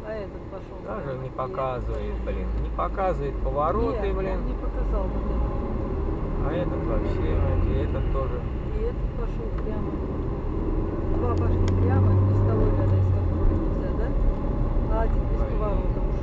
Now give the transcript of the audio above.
А этот пошел. Даже не показывает, блин. Не показывает повороты, Нет, блин. он не показал вот этот. А этот вообще, и этот тоже. И этот пошел прямо. Два пошли прямо, без того ряда, из которого нельзя, да? А один без поворота.